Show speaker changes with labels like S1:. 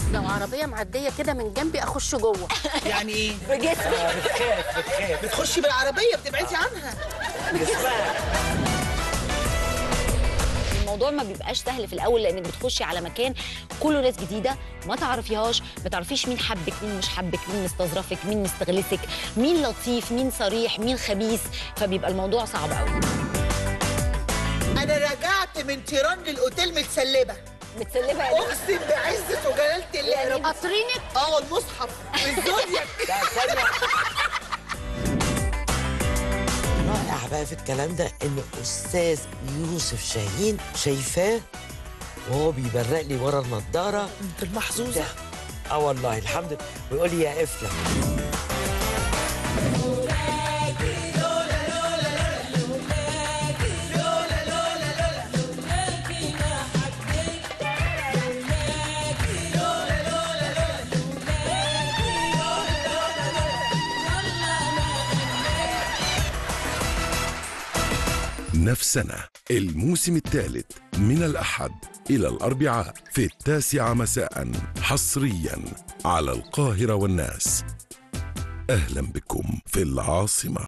S1: لو عربيه معديه كده من جنبي اخش جوه.
S2: يعني ايه؟
S3: بجسمك.
S4: بتخاف
S2: بتخشي بالعربيه بتبعدي عنها.
S4: جسمها.
S3: الموضوع ما بيبقاش سهل في الاول، لانك بتخشي على مكان كله ناس جديده ما تعرفيهاش، ما تعرفيش مين حبك مين مش حبك، مين مستظرفك مين مستغلسك، مين لطيف مين صريح مين خبيث، فبيبقى الموضوع صعب قوي.
S2: انا رجعت من تيران للاوتيل متسلبه.
S3: متسلبه يعني
S2: اقسم بعزه وجلاله الله يا رب.
S1: قطرينك
S2: المصحف والزودياك.
S4: لا ثانية. رائع بقى في الكلام ده ان استاذ يوسف شاهين شايفاه وهو بيبرق لي ورا النضاره.
S2: انت المحظوظه.
S4: والله الحمد لله. ويقول لي يا قفله.
S5: نفسنا الموسم الثالث من الأحد إلى الأربعاء في 9 مساء حصريا على القاهرة والناس. أهلا بكم في العاصمة.